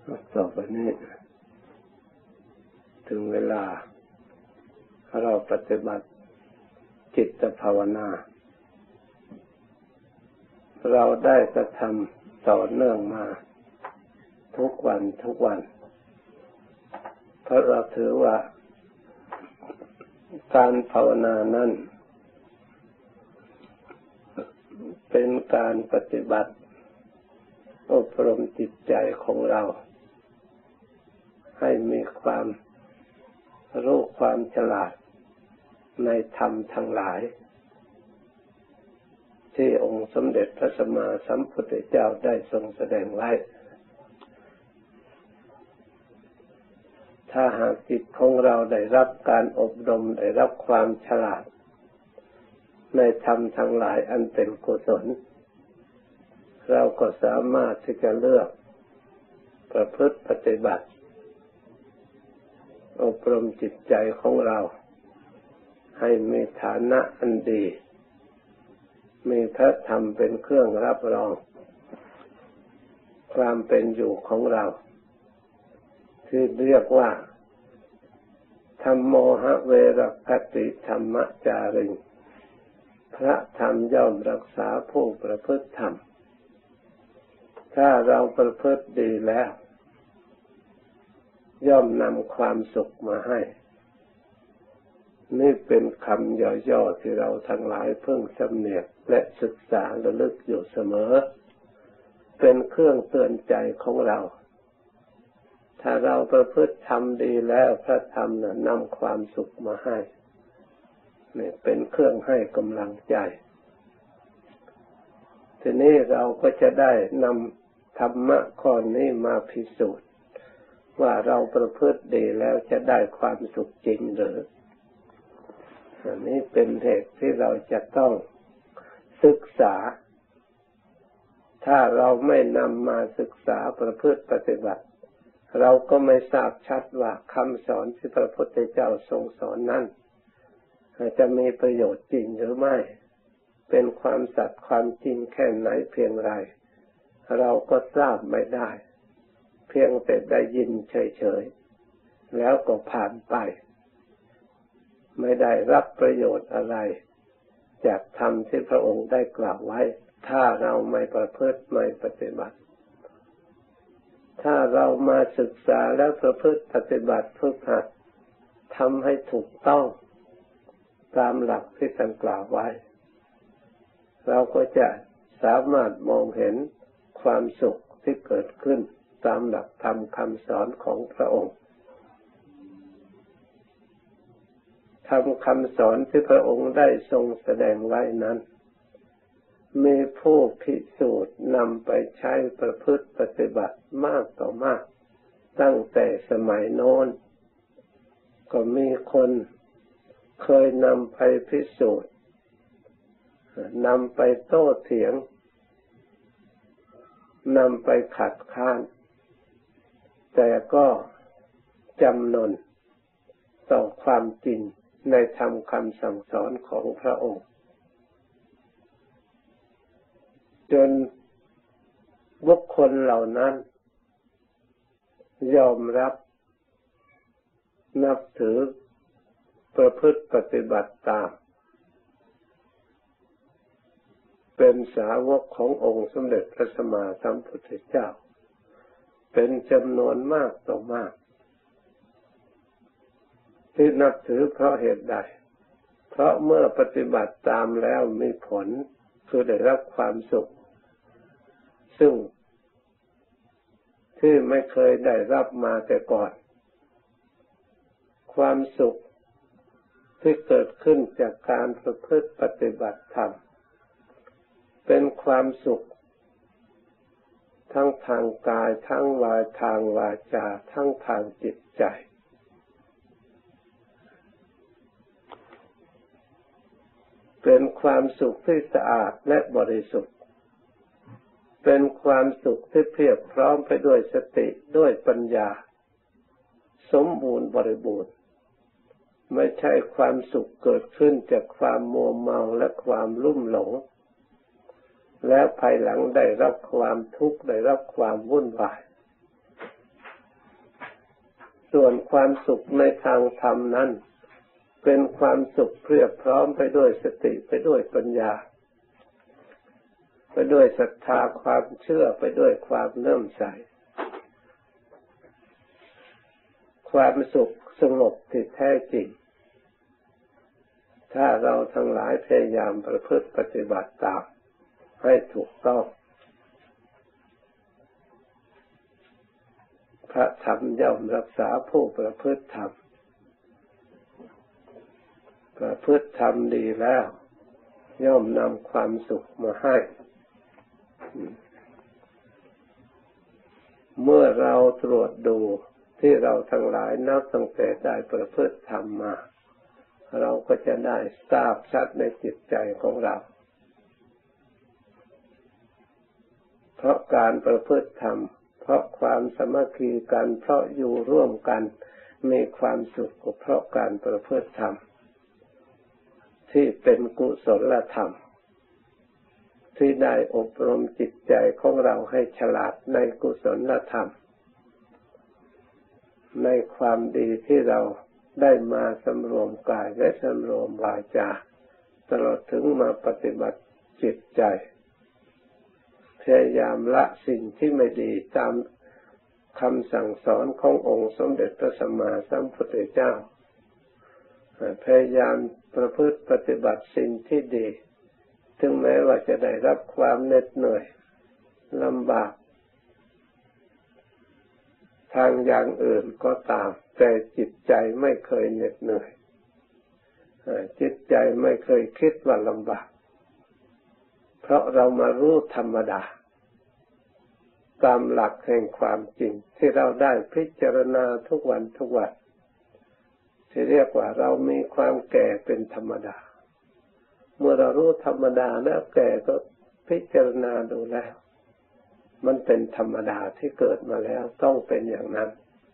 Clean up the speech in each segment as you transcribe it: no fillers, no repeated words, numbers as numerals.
ต่อไปนี้ถึงเวลาเราปฏิบัติจิตภาวนาเราได้กระทำต่อเนื่องมาทุกวันเพราะเราถือว่าการภาวนานั้นเป็นการปฏิบัติอบรมจิตใจของเราให้มีความรู้ความฉลาดในธรรมทั้งหลายที่องค์สมเด็จพระสัมมาสัมพุทธเจ้าได้ทรงแสดงไว้ถ้าหากจิตของเราได้รับการอบรมได้รับความฉลาดในธรรมทั้งหลายอันเป็นกุศลเราก็สามารถที่จะเลือกประพฤติปฏิบัติอบรมจิตใจของเราให้มีฐานะอันดีมีพระธรรมเป็นเครื่องรับรองความเป็นอยู่ของเราที่เรียกว่าธัมโมหะเวรคติธรรมจาริงพระธรรมย่อมรักษาผู้ประพฤติธรรมถ้าเราประพฤติดีแล้วย่อมนำความสุขมาให้นี่เป็นคำย่อๆที่เราทั้งหลายเพิ่งสำเนียกและศึกษาระลึกอยู่เสมอเป็นเครื่องเตือนใจของเราถ้าเราประพฤติทำดีแล้วพระธรรมนำความสุขมาให้นี่เป็นเครื่องให้กำลังใจทีนี้เราก็จะได้นำธรรมะข้อนี้มาพิสูจน์ว่าเราประพฤติดีแล้วจะได้ความสุขจริงหรืออันนี้เป็นเหตุที่เราจะต้องศึกษาถ้าเราไม่นำมาศึกษาประพฤติปฏิบัติเราก็ไม่ทราบชัดว่าคำสอนที่พระพุทธเจ้าทรงสอนนั้นจะมีประโยชน์จริงหรือไม่เป็นความสัตย์ความจริงแค่ไหนเพียงไรเราก็ทราบไม่ได้เพียงแต่ได้ยินเฉยๆแล้วก็ผ่านไปไม่ได้รับประโยชน์อะไรจากธรรมที่พระองค์ได้กล่าวไว้ถ้าเราไม่ประพฤติไม่ปฏิบัติถ้าเรามาศึกษาแล้วประพฤติปฏิบัติฝึกหัดทำให้ถูกต้องตามหลักที่ท่านกล่าวไว้เราก็จะสามารถมองเห็นความสุขที่เกิดขึ้นตามหลักธรรมคำสอนของพระองค์ธรรมคำสอนที่พระองค์ได้ทรงแสดงไว้นั้นมีผู้พิสูจน์นำไปใช้ประพฤติปฏิบัติมากต่อมากตั้งแต่สมัยโน้นก็มีคนเคยนำไปพิสูจน์นำไปโต้เถียงนำไปขัดค้านแต่ก็จำนนต่อความจริงในธรรมคำสั่งสอนของพระองค์จนบุคคลเหล่านั้นยอมรับนับถือประพฤติปฏิบัติตามเป็นสาวกขององค์สมเด็จพระสัมมาสัมพุทธเจ้าเป็นจำนวนมากต่อมากที่นับถือเพราะเหตุใดเพราะเมื่อปฏิบัติตามแล้วมีผลคือได้รับความสุขซึ่งที่ไม่เคยได้รับมาแต่ก่อนความสุขที่เกิดขึ้นจากการประพฤติปฏิบัติธรรมเป็นความสุขทั้งทางกายทั้งทางวาจาทั้งทางจิตใจเป็นความสุขที่สะอาดและบริสุทธิ์เป็นความสุขที่เพียบพร้อมไปด้วยสติด้วยปัญญาสมบูรณ์บริบูรณ์ไม่ใช่ความสุขเกิดขึ้นจากความมัวเมาและความลุ่มหลงและภายหลังได้รับความทุกข์ได้รับความวุ่นวายส่วนความสุขในทางธรรมนั้นเป็นความสุขเพียบพร้อมไปด้วยสติไปด้วยปัญญาไปด้วยศรัทธาความเชื่อไปด้วยความเลื่อมใสความสุขสงบที่แท้จริงถ้าเราทั้งหลายพยายามประพฤติปฏิบัติตามให้ถูกต้องพระธรรมย่อมรักษาผู้ประพฤติธรรมประพฤติธรรมดีแล้วย่อมนำความสุขมาให้เมื่อเราตรวจดูที่เราทั้งหลายนับตั้งแต่ได้ประพฤติธรรมมาเราก็จะได้ทราบชัดในจิตใจของเราเพราะการประพฤติธรรมเพราะความสามัคคีกันเพราะอยู่ร่วมกันมีความสุขเพราะการประพฤติธรรมที่เป็นกุศลธรรมที่ได้อบรมจิตใจของเราให้ฉลาดในกุศลธรรมในความดีที่เราได้มาสำรวมกายและสำรวมวาจาตลอดถึงมาปฏิบัติจิตใจพยายามละสิ่งที่ไม่ดีตามคำสั่งสอนขององค์สมเด็จพระสัมมาสัมพุทธเจ้าพยายามประพฤติปฏิบัติสิ่งที่ดีถึงแม้ว่าจะได้รับความเหน็ดเหนื่อยลำบากทางอย่างอื่นก็ตามแต่จิตใจไม่เคยเหน็ดเหนื่อยจิตใจไม่เคยคิดว่าลำบากเพราะเรามารู้ธรรมดาตามหลักแห่งความจริงที่เราได้พิจารณาทุกวันทุกวันที่เรียกว่าเรามีความแก่เป็นธรรมดาเมื่อเรารู้ธรรมดาแล้วแก่ก็พิจารณาดูแล้วมันเป็นธรรมดาที่เกิดมาแล้วต้องเป็นอย่างนั้น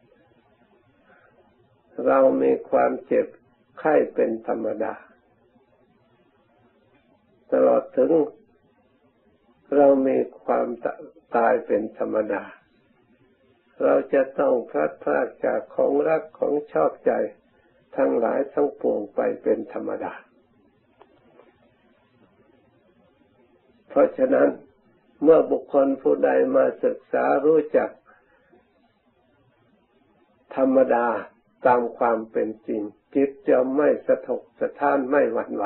เรามีความเจ็บไข้เป็นธรรมดาตลอดถึงเรามีความตายเป็นธรรมดาเราจะต้องพลัดพรากจากของรักของชอบใจทั้งหลายทั้งปวงไปเป็นธรรมดาเพราะฉะนั้นเมื่อบุคคลผู้ใดมาศึกษารู้จักธรรมดาตามความเป็นจริงจิตจะไม่สะทกสะท้านไม่หวั่นไหว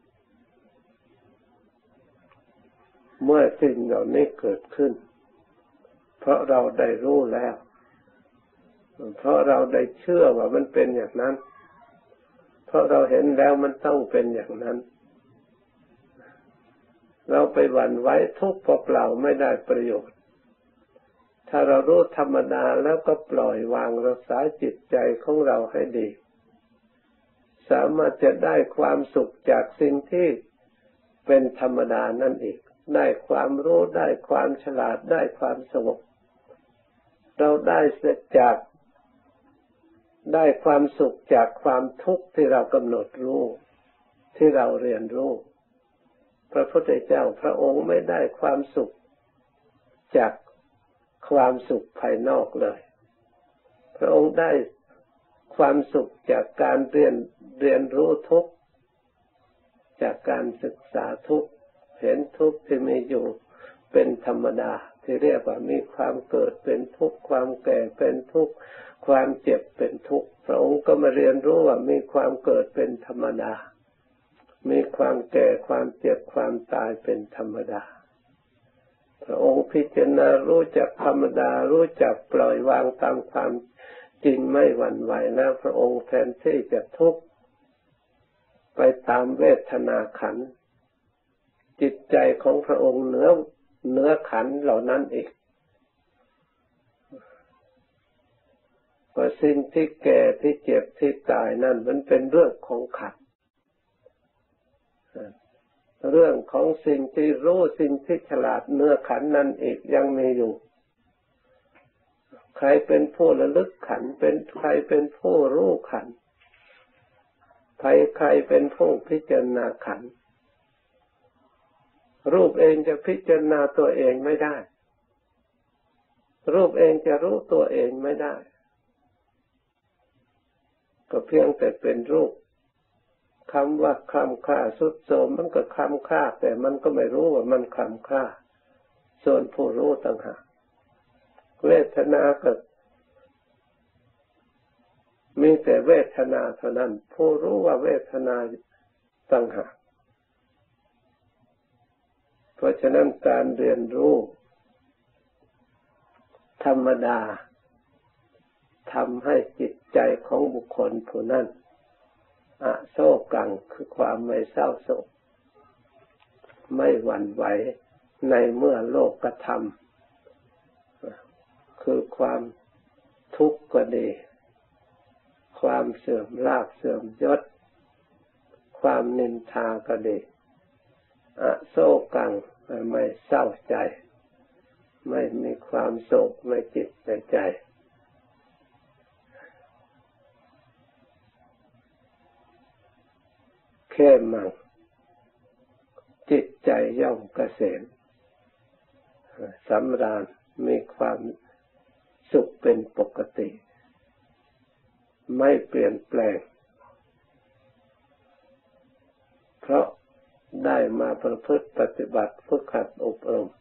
เมื่อสิ่งเหล่านี้เกิดขึ้นเพราะเราได้รู้แล้วเพราะเราได้เชื่อว่ามันเป็นอย่างนั้นเพราะเราเห็นแล้วมันต้องเป็นอย่างนั้นเราไปหวั่นไหวทุกข์เปล่าๆไม่ได้ประโยชน์ถ้าเรารู้ธรรมดาแล้วก็ปล่อยวางรักษาจิตใจของเราให้ดีสามารถจะได้ความสุขจากสิ่งที่เป็นธรรมดานั่นอีกได้ความรู้ได้ความฉลาดได้ความสงบเราได้ความสุขจากความทุกข์ที่เรากำหนดรู้ที่เราเรียนรู้พระพุทธเจ้าพระองค์ไม่ได้ความสุขจากความสุขภายนอกเลยพระองค์ได้ความสุขจากการเรียนรู้ทุกข์จากการศึกษาทุกข์เห็นทุกข์ที่มีอยู่เป็นธรรมดาที่เรียกว่ามีความเกิดเป็นทุกข์ความแก่เป็นทุกข์ความเจ็บเป็นทุกข์พระองค์ก็มาเรียนรู้ว่ามีความเกิดเป็นธรรมดามีความแก่ความเจ็บความตายเป็นธรรมดาพระองค์พิจารณารู้จักธรรมดารู้จักปล่อยวางตามความจริงไม่หวั่นไหวแล้วพระองค์แทนที่จะทุกข์ไปตามเวทนาขันธ์จิตใจของพระองค์เหนือขันธ์เหล่านั้นอีกว่าสิ่งที่แก่ที่เจ็บที่ตายนั่นมันเป็นเรื่องของขันธ์เรื่องของสิ่งที่รู้สิ่งที่ฉลาดเนื้อขันธ์นั่นอีกยังมีอยู่ใครเป็นผู้ระลึกขันธ์ใครเป็นผู้รู้ขันธ์ใครเป็นผู้พิจารณาขันธ์รูปเองจะพิจารณาตัวเองไม่ได้รูปเองจะรู้ตัวเองไม่ได้ก็เพียงแต่เป็นรูปคำว่าคลำคล้าทรุดโทรมมันก็คลำคล้าแต่มันก็ไม่รู้ว่ามันคลำคล้าส่วนผู้รู้ต่างหากเวทนาก็มีแต่เวทนาเท่านั้นผู้รู้ว่าเวทนาต่างหากเพราะฉะนั้นการเรียนรู้ธรรมดาทำให้จิตใจของบุคคลผู้นั้นอโศกังคือความไม่เศร้าโศกไม่หวั่นไหวในเมื่อโลกธรรมคือความทุกข์ก็ดีความเสื่อมลาภเสื่อมยศความนินทาก็ดีอโศกังไม่เศร้าใจไม่มีความโศกในจิตในใจแค่มั่งจิตใจย่อมเกษมสำราญมีความสุขเป็นปกติไม่เปลี่ยนแปลงเพราะได้มาประพฤติปฏิบัติฝึกหัดอบรม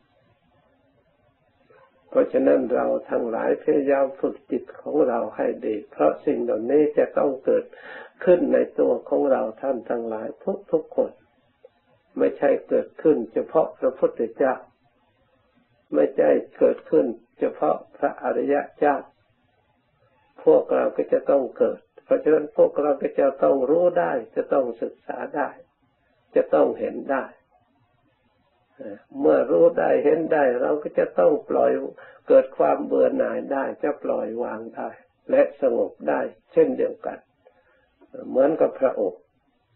เพราะฉะนั้นเราทั้งหลายพยายามฝึกจิตของเราให้ดีเพราะสิ่งเหล่านี้จะต้องเกิดขึ้นในตัวของเราท่านทั้งหลายทุกคนไม่ใช่เกิดขึ้นเฉพาะพระพุทธเจ้าไม่ใช่เกิดขึ้นเฉพาะพระอริยเจ้าพวกเราก็จะต้องเกิดเพราะฉะนั้นพวกเราก็จะต้องรู้ได้จะต้องศึกษาได้จะต้องเห็นได้เมื่อรู้ได้เห็นได้เราก็จะต้องปล่อยเกิดความเบื่อหน่ายได้จะปล่อยวางได้และสงบได้เช่นเดียวกันเหมือนกับพระองค์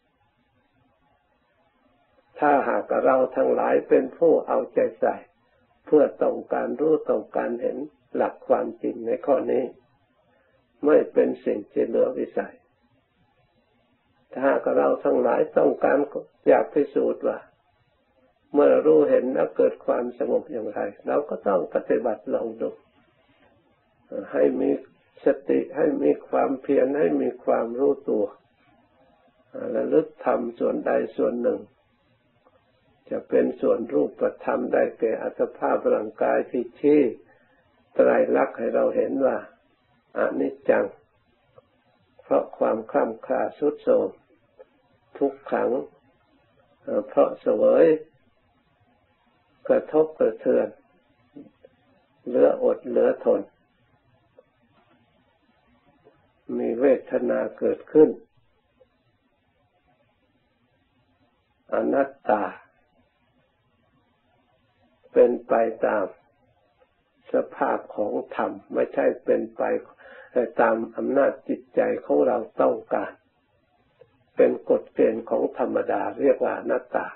ถ้าหากเราทั้งหลายเป็นผู้เอาใจใส่เพื่อต้องการรู้ต้องการเห็นหลักความจริงในข้อนี้ไม่เป็นสิ่งที่เหลือวิสัยถ้าหากเราทั้งหลายต้องการอยากพิสูจน์ว่าเมื่อรู้เห็นแล้วเกิดความสงบอย่างไรเราก็ต้องปฏิบัติลองดูให้มีสติให้มีความเพียรให้มีความรู้ตัวระลึกทำส่วนใดส่วนหนึ่งจะเป็นส่วนรูปธรรมได้แก่อัตภาพร่างกายที่ชี้ไตรลักษณ์ให้เราเห็นว่าอนิจจังเพราะความคล่ำคลาทรุดโทรมทุกขังเพราะเสวยกระทบกระเทือนเหลืออดเหลือทนมีเวทนาเกิดขึ้นอนัตตาเป็นไปตามสภาพของธรรมไม่ใช่เป็นไปตามอำนาจจิตใจของเราต้องการเป็นกฎเกณฑ์ของธรรมดาเรียกว่าอนัตตา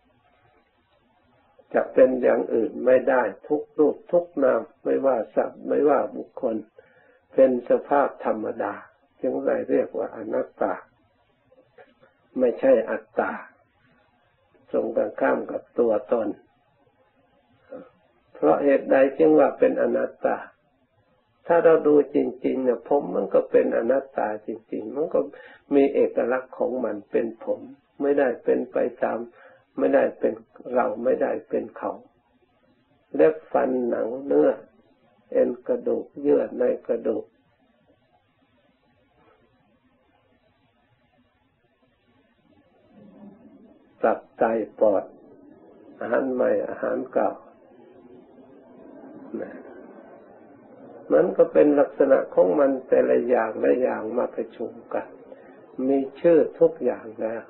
จะเป็นอย่างอื่นไม่ได้ทุกรูปทุกนามไม่ว่าสัตว์ไม่ว่าบุคคลเป็นสภาพธรรมดาจึงได้เรียกว่าอนัตตาไม่ใช่อัตตาตรงกันข้ามกับตัวตนเพราะเหตุใดจึงว่าเป็นอนัตตาถ้าเราดูจริงๆเนี่ยผมมันก็เป็นอนัตตาจริงๆมันก็มีเอกลักษณ์ของมันเป็นผมไม่ได้เป็นไปตามไม่ได้เป็นเราไม่ได้เป็นเขาเล็บฟันหนังเนื้อเอ็นกระดูกเยื่อในกระดูกตับไตปอดอาหารใหม่อาหารเก่ามันก็เป็นลักษณะของมันแต่ละอย่างละอย่างมาประชุมกันมีชื่อทุกอย่างแล้ว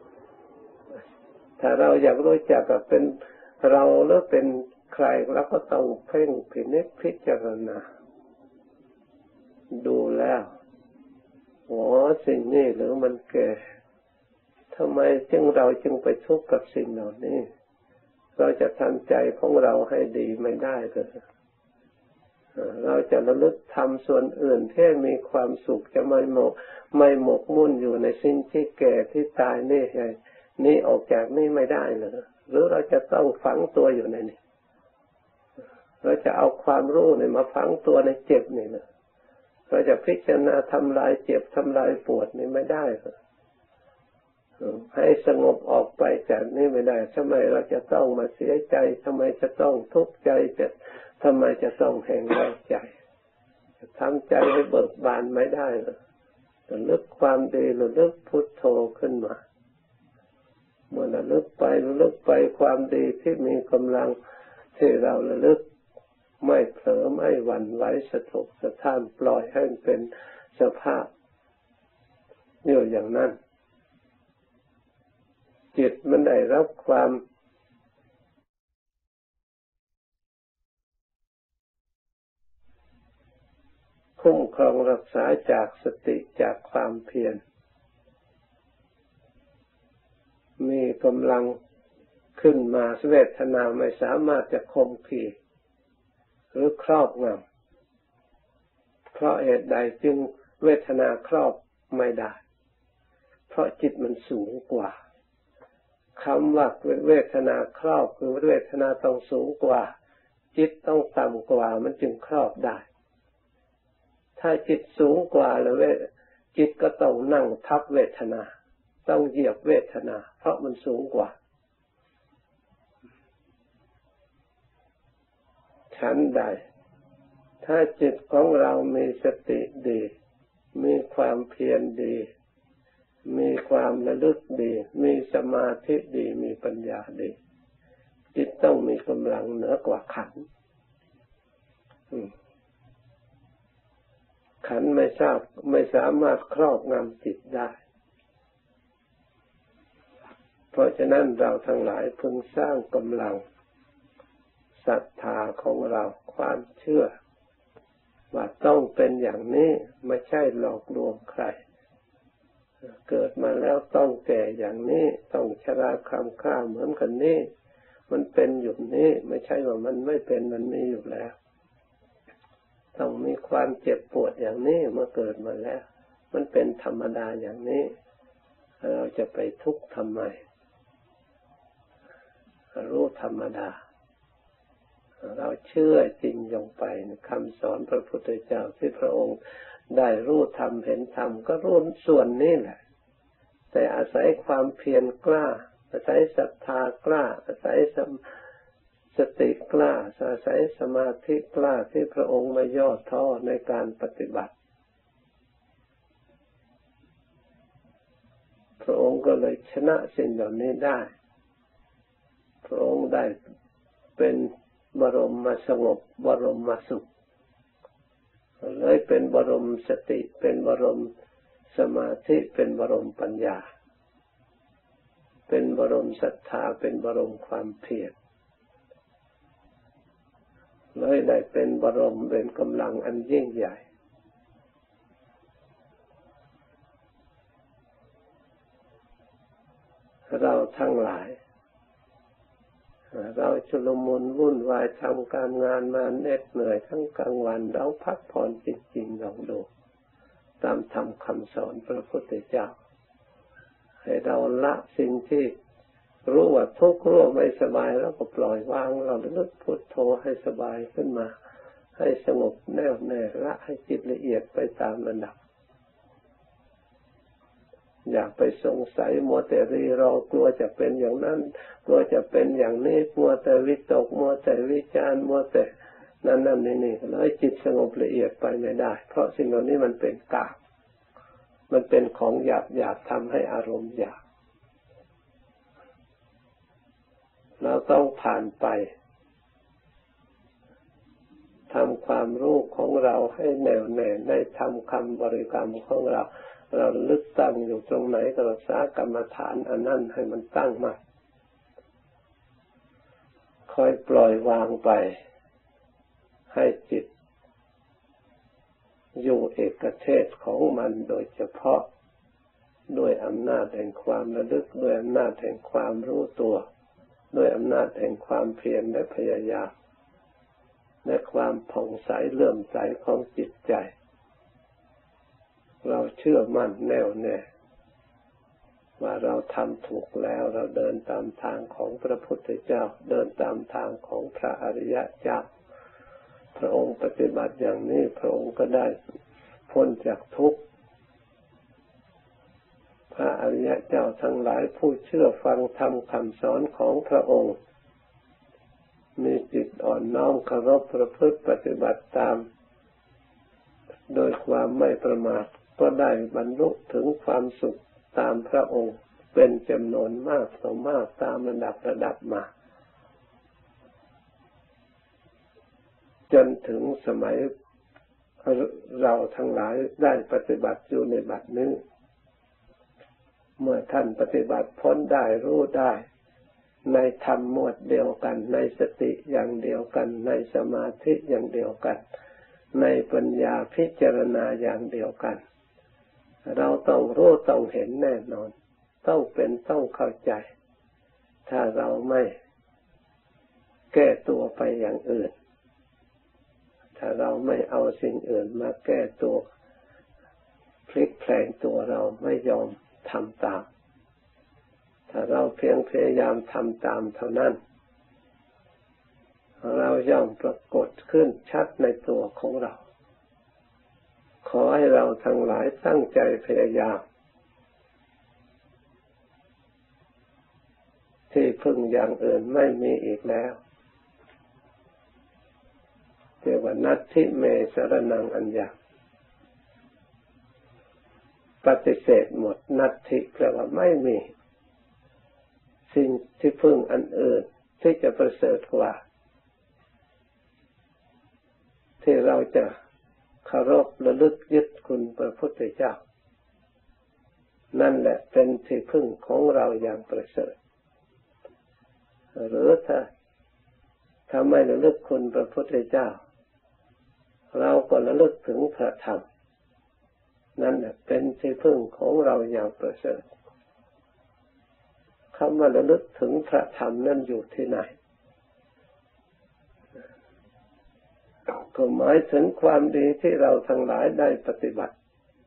ถ้าเราอยากรู้จักว่าเป็นเราหรือเป็นใครเราก็ต้องเพ่งพินิจพิจารณาดูแล้วสิ่งนี้หรือมันแก่ทำไมเราจึงไปทุกข์กับสิ่งเหล่านี้เราจะทำใจของเราให้ดีไม่ได้เลยเราจะระลึกทำส่วนอื่นที่มีความสุขจะไม่หมกมุ่นอยู่ในสิ่งที่แก่ที่ตายนี่ออกจากนี่ไม่ได้เลยหรือเราจะต้องฝังตัวอยู่ในนี้เราจะเอาความรู้เนี่ยมาฝังตัวในเจ็บนี่เลยเราจะพิจารณาทำลายเจ็บทำลายปวดนี่ไม่ได้ให้สงบออกไปจากนี้ไม่ได้ทำไมเราจะต้องมาเสียใจทำไมจะต้องทุกข์ใจทำไมจะต้องแห้งแล้งใจทำใจให้เบิกบานไม่ได้หรอกระลึกความดีระลึกพุทโธขึ้นมาเมื่อระลึกไปความดีที่มีกำลังที่เราระลึกไม่เผลอไม่หวั่นไหวสะทกสะท้านปล่อยให้มันเป็นสภาพอยู่อย่างนั้นจิตมันได้รับความคุ้มครองรักษาจากสติจากความเพียรมีกำลังขึ้นมาเวทนาไม่สามารถจะข่มขีดหรือครอบงำเพราะเหตุใดจึงเวทนาครอบไม่ได้เพราะจิตมันสูงกว่าคำว่าเวทนาครอบคือเวทนาต้องสูงกว่าจิตต้องต่ำกว่ามันจึงครอบได้ถ้าจิตสูงกว่าแล้วจิตก็ต้องนั่งทับเวทนาต้องเหยียบเวทนาเพราะมันสูงกว่าฉันใดถ้าจิตของเรามีสติดีมีความเพียรดีมีความระลึกดีมีสมาธิดีมีปัญญาดีจิตต้องมีกำลังเหนือกว่าขันธ์ขันธ์ไม่สามารถครอบงำจิตได้เพราะฉะนั้นเราทั้งหลายพึงสร้างกำลังศรัทธาของเราความเชื่อว่าต้องเป็นอย่างนี้ไม่ใช่หลอกลวงใครเกิดมาแล้วต้องแก่อย่างนี้ต้องชราคร่ำคร่าเหมือนกันนี้มันเป็นอยู่นี้ไม่ใช่ว่ามันไม่เป็นมันมีอยู่แล้วต้องมีความเจ็บปวดอย่างนี้เมื่อเกิดมาแล้วมันเป็นธรรมดาอย่างนี้เราจะไปทุกข์ทำไมรู้ธรรมดาเราเชื่อจริงลงไปคำสอนพระพุทธเจ้าที่พระองค์ได้รู้ธรรมเห็นธรรมก็รู้ส่วนนี้แหละแต่อาศัยความเพียรกล้าอาศัยศรัทธากล้าอาศัยสติกล้าอาศัยสมาธิกล้าที่พระองค์ไม่ย่อท้อในการปฏิบัติพระองค์ก็เลยชนะสิ่งเหล่านี้ได้พระองค์ได้เป็นบรมสงบบรมสุขเลยเป็นบรมสติเป็นบรมสมาธิเป็นบรมปัญญาเป็นบรมศรัทธาเป็นบรมความเพียรเลยได้เป็นบรมเป็นกำลังอันยิ่งใหญ่เราทั้งหลายเราชุลมุนวุ่นวายทำการงานมาเหน็ดเหนื่อยทั้งกลางวันเราพักผ่อนจริงๆลองดูตามธรรมคำสอนพระพุทธเจ้าให้เราละสิ่งที่รู้ว่าทุกข์รู้ไม่สบายแล้วก็ปล่อยวางเราระลึกพุทโธให้สบายขึ้นมาให้สงบแน่วแน่ละให้จิตละเอียดไปตามระดับอยากไปสงสัยมัวแต่รีรอกลัวจะเป็นอย่างนั้นกลัวจะเป็นอย่างนี้มัวแต่วิตกมัวแต่วิจารมัวแต่นั่นนี่แล้วจิตสงบละเอียดไปไม่ได้เพราะสิ่งเหล่านี้มันเป็นกามมันเป็นของหยาบทำให้อารมณ์หยาบเราต้องผ่านไปทำความรู้ของเราให้แน่วแน่ในทำคำบริกรรมของเราลึกตั้งอยู่ตรงไหนก็รักษากรรมฐานอันนั้นให้มันตั้งมั่นค่อยปล่อยวางไปให้จิตอยู่เอกเทศของมันโดยเฉพาะด้วยอำนาจแห่งความระลึกด้วยอำนาจแห่งความรู้ตัวด้วยอำนาจแห่งความเพียรและพยายามและความผ่องใสเลื่อมใสของจิตใจเราเชื่อมั่นแน่วแน่ว่าเราทำถูกแล้วเราเดินตามทางของพระพุทธเจ้าเดินตามทางของพระอริยเจ้าพระองค์ปฏิบัติอย่างนี้พระองค์ก็ได้ผพ้นจากทุกข์พระอริยเจ้าทั้งหลายผู้เชื่อฟังธรรมคำสอนของพระองค์มีจิตอ่อนน้อมเคารพประพฤติปฏิบัติตามโดยความไม่ประมาทก็ได้บรรลุถึงความสุขตามพระองค์เป็นจำนวนมากต่อมากตามระดับมาจนถึงสมัยเราทั้งหลายได้ปฏิบัติอยู่ในบัดนี้เมื่อท่านปฏิบัติพ้นได้รู้ได้ในธรรมหมวดเดียวกันในสติอย่างเดียวกันในสมาธิอย่างเดียวกันในปัญญาพิจารณาอย่างเดียวกันเราต้องรู้ต้องเห็นแน่นอนต้องเป็นต้องเข้าใจถ้าเราไม่แก้ตัวไปอย่างอื่นถ้าเราไม่เอาสิ่งอื่นมาแก้ตัวพลิกแปลงตัวเราไม่ยอมทำตามถ้าเราเพียงพยายามทำตามเท่านั้นเราย่อมปรากฏขึ้นชัดในตัวของเราขอให้เราทั้งหลายตั้งใจพยายามที่พึ่งอย่างอื่นไม่มีอีกแล้วเรียกว่านัตถิเมสรณังอัญญังปฏิเสธหมดนัตถิแปลว่าไม่มีสิ่งที่พึ่งอันอื่นที่จะประเสริฐกว่าที่เราจะเคารพระลึกยึดคุณพระพุทธเจ้านั่นแหละเป็นที่พึ่งของเราอย่างประเสริฐหรือถ้าไม่ระลึกคุณพระพุทธเจ้าเราก็ระลึกถึงพระธรรมนั่นแหละเป็นที่พึ่งของเราอย่างประเสริฐคำว่าระลึกถึงพระธรรมนั่นอยู่ที่ไหนก็หมายถึงความดีที่เราทั้งหลายได้ปฏิบัติ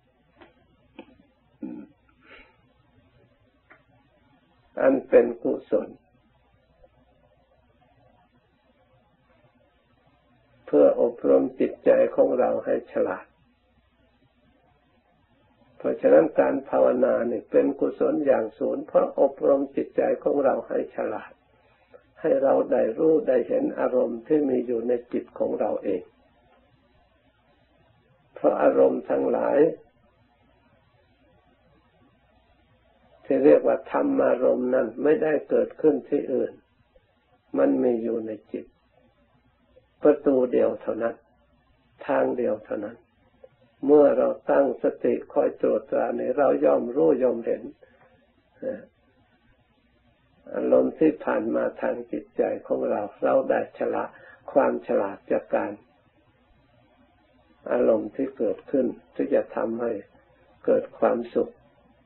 อันเป็นกุศลเพื่ออบรมจิตใจของเราให้ฉลาดเพราะฉะนั้นการภาวนาเนี่ยเป็นกุศลอย่างสูงเพราะอบรมจิตใจของเราให้ฉลาดให้เราได้รู้ได้เห็นอารมณ์ที่มีอยู่ในจิตของเราเองเพราะอารมณ์ทั้งหลายที่เรียกว่าธรรมารมณ์นั้นไม่ได้เกิดขึ้นที่อื่นมันมีอยู่ในจิตประตูเดียวเท่านั้นทางเดียวเท่านั้นเมื่อเราตั้งสติคอยตรวจตราในเราย่อมรู้ย่อมเห็นอารมณ์ที่ผ่านมาทางจิตใจของเราได้ความฉลาดจากการอารมณ์ที่เกิดขึ้นที่จะทำให้เกิดความสุข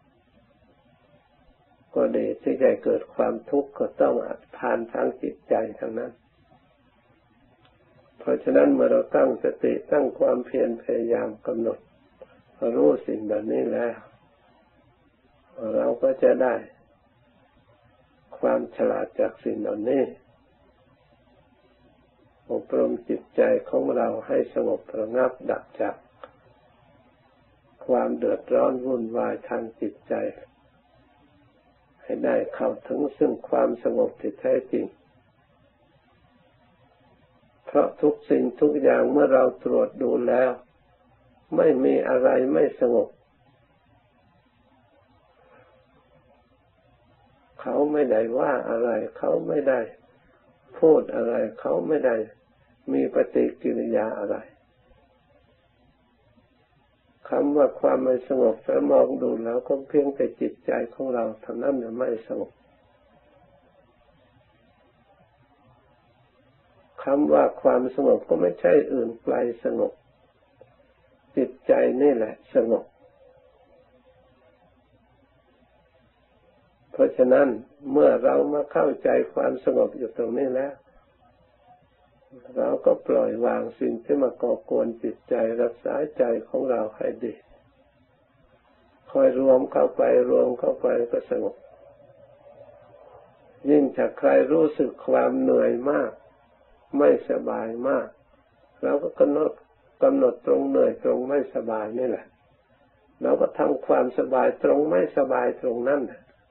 ก็ดีที่จะเกิดความทุกข์ก็ต้องผ่านทางจิตใจทั้งนั้นเพราะฉะนั้นเมื่อเราตั้งสติตั้งความเพียรพยายามกำหนดรู้สิ่งแบบนี้แล้วเราก็จะได้ความฉลาดจากสิ่งเหล่านี้อบรมจิตใจของเราให้สงบระงับดับจากความเดือดร้อนวุ่นวายทางจิตใจให้ได้เข้าถึงซึ่งความสงบที่แท้จริงเพราะทุกสิ่งทุกอย่างเมื่อเราตรวจดูแล้วไม่มีอะไรไม่สงบเขาไม่ได้ว่าอะไรเขาไม่ได้พูดอะไรเขาไม่ได้มีปฏิกิริยาอะไรคำว่าความไม่สงบถ้ามองดูแล้วก็เพียงแต่จิตใจของเราเท่านั้นไม่สงบคำว่าความสงบก็ไม่ใช่อื่นไกลสงบจิตใจนี่แหละสงบเพราะฉะนั้นเมื่อเรามาเข้าใจความสงบอยู่ตรงนี้แล้วเราก็ปล่อยวางสิ่งที่มาก่อกวนจิตใจรักษาใจของเราให้ดีคอยรวมเข้าไปก็สงบยิ่งถ้าใครรู้สึกความเหนื่อยมากไม่สบายมากเราก็กำหนดตรงเหนื่อยตรงไม่สบายนี่แหละเราก็ทำความสบายตรงไม่สบายตรงนั้น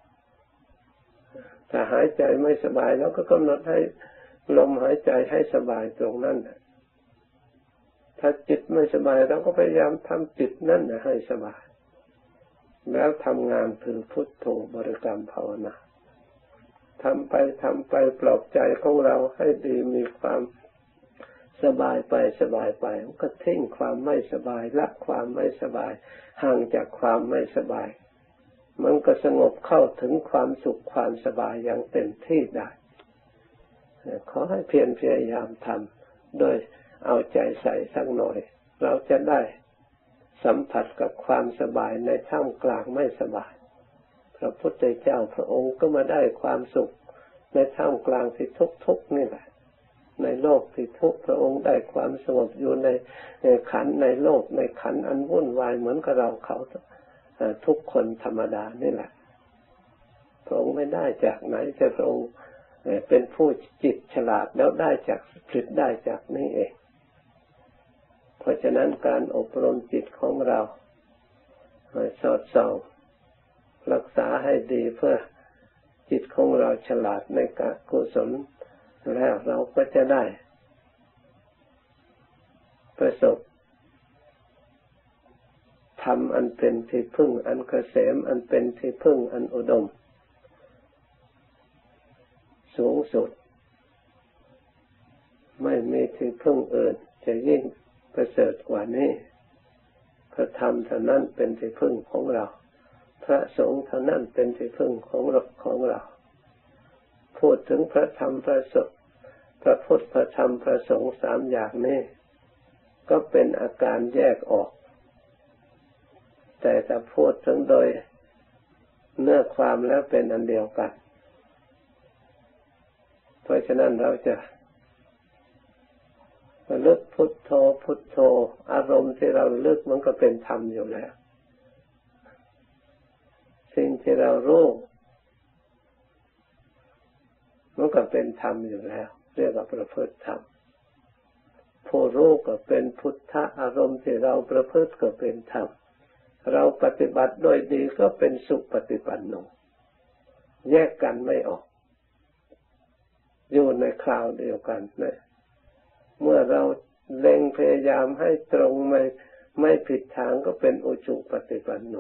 ถ้าหายใจไม่สบายเราก็กำหนดให้ลมหายใจให้สบายตรงนั้นถ้าจิตไม่สบายเราก็พยายามทำจิตนั่นให้สบายแล้วทำงานคือพุทโธบริกรรมภาวนาทำไปปลอบใจของเราให้ดีมีความสบายไปก็ทิ้งความไม่สบายละความไม่สบายห่างจากความไม่สบายมันก็สงบเข้าถึงความสุขความสบายอย่างเต็มที่ได้ขอให้เพียรพยายามทำโดยเอาใจใส่สักหน่อยเราจะได้สัมผัสกับความสบายในท่ามกลางไม่สบายพระพุทธเจ้าพระองค์ก็มาได้ความสุขในท่ามกลางที่ทุกข์นี่แหละในโลกที่ทุกข์พระองค์ได้ความสงบอยู่ในขันธ์ในโลกในขันธ์อันวุ่นวายเหมือนกับเราเขาทุกคนธรรมดานี่แหละพระองค์ไม่ได้จากไหนแต่พระองค์เป็นผู้จิตฉลาดแล้วได้จากจิตได้จากนี่เองเพราะฉะนั้นการอบรมจิตของเราสอดส่องรักษาให้ดีเพื่อจิตของเราฉลาดในการกุศลแล้วเราก็จะได้ประสบธรรมอันเป็นที่พึ่งอันเกษมอันเป็นที่พึ่งอันอุดมสูงสุดไม่มีที่พึ่งอื่นจะยิ่งประเสริฐกว่านี้พระธรรมเท่านั้นเป็นที่พึ่งของเราพระสงฆ์เท่านั้นเป็นที่พึ่งของเราพูดถึงพระธรรมพระสงฆ์พระพุทธพระธรรมพระสงฆ์สามอย่างนี้ก็เป็นอาการแยกออกแต่ถ้าพูดถึงโดยเนื้อความแล้วเป็นอันเดียวกันเพราะฉะนั้นเราจะระลึกพุทโธพุทโธอารมณ์ที่เราระลึกมันก็เป็นธรรมอยู่แล้วสิ่งที่เรารู้มันก็เป็นธรรมอยู่แล้วเรียกว่าประพฤติธรรมผู้รู้ก็เป็นพุทธะอารมณ์ที่เราประพฤติก็เป็นธรรมเราปฏิบัติด้วยดีก็เป็นสุปฏิปันโนแยกกันไม่ออกอยู่ในคราวเดียวกันนะเมื่อเราเล็งพยายามให้ตรงไม่ผิดทางก็เป็นอุจุปฏิปันโน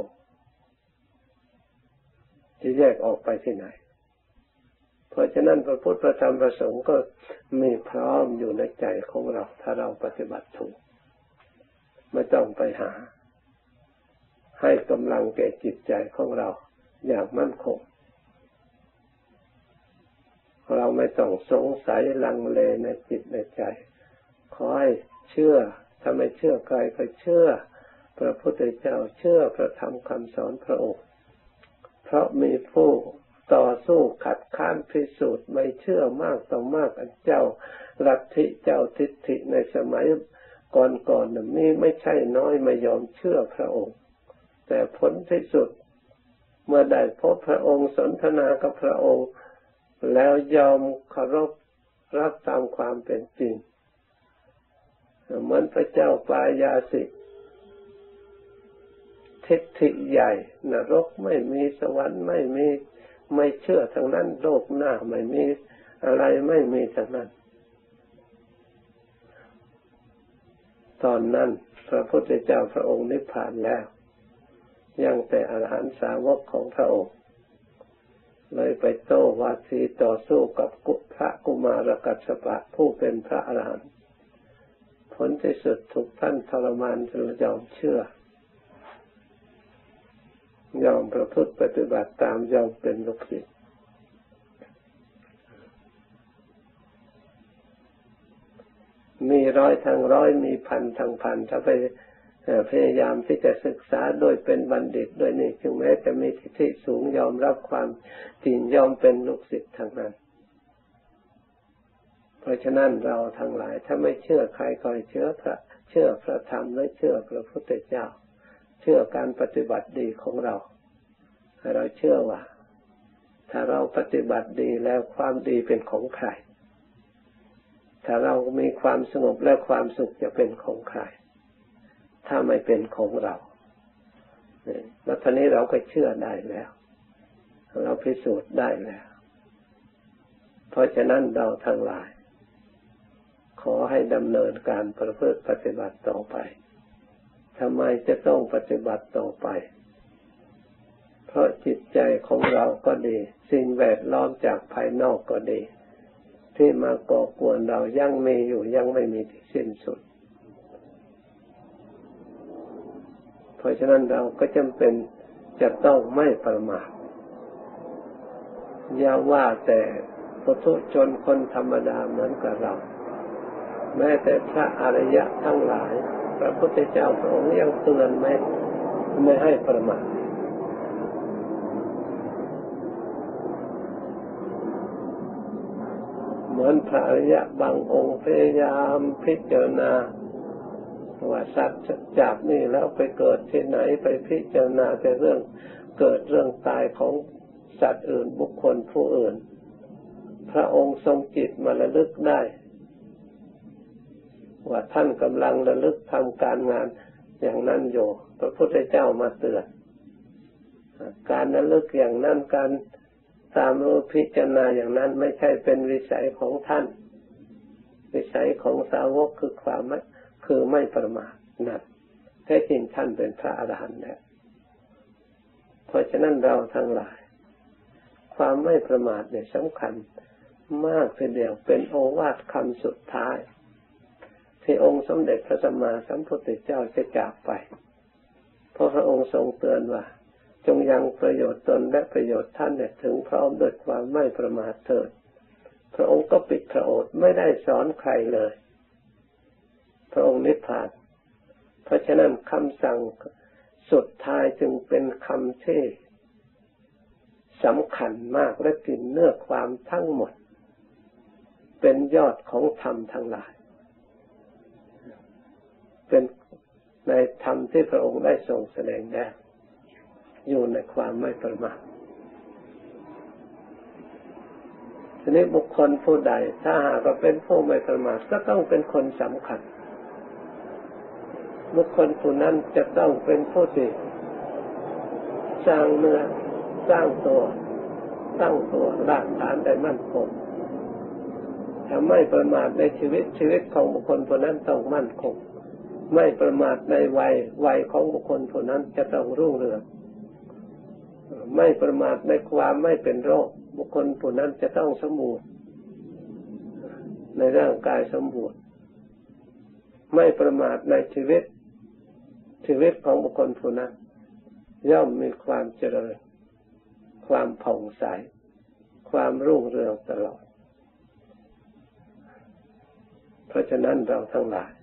จะแยกออกไปที่ไหนเพราะฉะนั้นพระพุทธพระธรรมพระสงฆ์ก็มีพร้อมอยู่ในใจของเราถ้าเราปฏิบัติถูกไม่ต้องไปหาให้กำลังแก่จิตใจของเราอย่างมั่นคงเราไม่ต้องสงสัยลังเลในจิตในใจขอให้เชื่อถ้าไม่เชื่อใครก็เชื่อพระพุทธเจ้าเชื่อพระธรรมคำสอนพระองค์เพราะมีผู้ต่อสู้ขัดข้านพิสูจน์ไม่เชื่อมากต่อมากอันเจ้าลัทธิเจ้าทิฏฐิในสมัยก่อนมีไม่ใช่น้อยไม่ยอมเชื่อพระองค์แต่ผลที่สุดเมื่อได้พบพระองค์สนทนากับพระองค์แล้วยอมเคารพรับตามความเป็นจริงเหมือนพระเจ้าปายาสิทิฏฐิใหญ่นรกไม่มีสวรรค์ไม่มีไม่เชื่อทั้งนั้นโลกหน้าไม่มีอะไรไม่มีทั้งนั้นตอนนั้นพระพุทธเจ้าพระองค์นิพพานแล้วยังแต่อรหันตสาวกของพระองค์เลยไปโต้วาทีต่อสู้กับพระกุมารกัสสปะผู้เป็นพระอรหันต์ผลที่สุดถูกท่านทรมานจนยอมเชื่อยอมประพฤติปฏิบัติตามยอมเป็นลูกศิษย์มีร้อยทางร้อยมีพันทางพันถ้าไปพยายามที่จะศึกษาโดยเป็นบัณฑิตโดยนี่ถึงแม้จะมีทิฏฐิสูงยอมรับความจริงยอมเป็นลูกศิษย์ทั้งนั้นเพราะฉะนั้นเราทั้งหลายถ้าไม่เชื่อใครก็ให้เชื่อพระธรรมและเชื่อพระพุทธเจ้าเชื่อการปฏิบัติดีของเราให้เราเชื่อว่าถ้าเราปฏิบัติดีแล้วความดีเป็นของใครถ้าเรามีความสงบและความสุขจะเป็นของใครถ้าไม่เป็นของเราแล้วตอนนี้เราก็เชื่อได้แล้วเราพิสูจน์ได้แล้วเพราะฉะนั้นเราทั้งหลายขอให้ดำเนินการประพฤติปฏิบัติต่อไปทำไมจะต้องปฏิบัติต่อไปเพราะจิตใจของเราก็ดีสิ่งแวดล้อมจากภายนอกก็ดีที่มาก่อกวนเรายังมีอยู่ยังไม่มีที่สิ้นสุดเพราะฉะนั้นเราก็จำเป็นจะต้องไม่ประมาทอย่าว่าแต่ปุถุชนคนธรรมดาเหมือนกับเราแม้แต่พระอริยะทั้งหลายพระพุทธเจ้าพระองค์ยังเตือนไม่ให้ประมาทเหมือนพระอริยะบางองค์พยายามพิจารณาว่าสัตว์จากนี่แล้วไปเกิดที่ไหนไปพิจารณาแต่เรื่องเกิดเรื่องตายของสัตว์อื่นบุคคลผู้อื่นพระองค์ทรงจิตมาระลึกได้ว่าท่านกำลังระลึกทำการงานอย่างนั้นอยู่พระพุทธเจ้ามาเตือนการระลึกอย่างนั้นการตามรู้พิจารณาอย่างนั้นไม่ใช่เป็นวิสัยของท่านวิสัยของสาวกคือไม่ประมาทนั่นแท้จริงท่านเป็นพระอรหันต์แล้วเพราะฉะนั้นเราทั้งหลายความไม่ประมาทเนี่ยสำคัญมากทีเดียวเป็นโอวาทคำสุดท้ายที่องค์สมเด็จพระสัมมาสัมพุทธเจ้าจะจากไปเพราะพระองค์ทรงเตือนว่าจงยังประโยชน์ตนและประโยชน์ท่านเนี่ยถึงพร้อมด้วยความไม่ประมาทเถิดพระองค์ก็ปิดพระโอษฐ์ไม่ได้สอนใครเลยพระองค์นิพพานเพราะฉะนั้นคำสั่งสุดท้ายจึงเป็นคำที่สำคัญมากและกินเนื้อความทั้งหมดเป็นยอดของธรรมทั้งหลายเป็นในธรรมที่พระองค์ได้ทรงแสดงแล้วอยู่ในความไม่ประมาททีนี้บุคคลผู้ใดถ้าหากว่าเป็นผู้ไม่ประมาทก็ต้องเป็นคนสำคัญบุคคลผู้นั้นจะต้องเป็นผู้ที่สร้างเนื้อสร้างตัวตั้งตัวรากฐานได้มั่นคงถ้าไม่ประมาทในชีวิตของบุคคลผู้นั้นต้องมั่นคงไม่ประมาทในวัยของบุคคลผู้นั้นจะต้องรุ่งเรืองไม่ประมาทในความไม่เป็นโรคบุคคลผู้นั้นจะต้องสมบูรณ์ในร่างกายสมบูรณ์ไม่ประมาทในชีวิตของบุคคลผู้นั้นย่อมมีความเจริญความผ่องใสความรุ่งเรืองตลอดเพราะฉะนั้นเราทั้งหลาย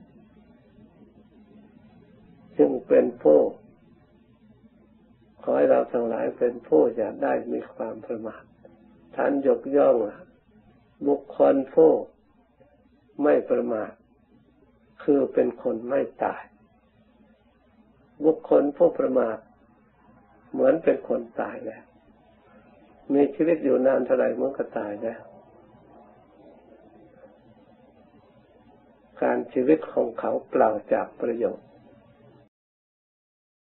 จึงเป็นผู้ขอให้เราทั้งหลายเป็นผู้อย่าได้มีความประมาทท่านยกย่องบุคคลผู้ไม่ประมาทคือเป็นคนไม่ตายบุคคลผู้ประมาทเหมือนเป็นคนตายแล้วมีชีวิตอยู่นานเท่าไหร่มันก็ตายแล้วการชีวิตของเขาเปล่าจากประโยชน์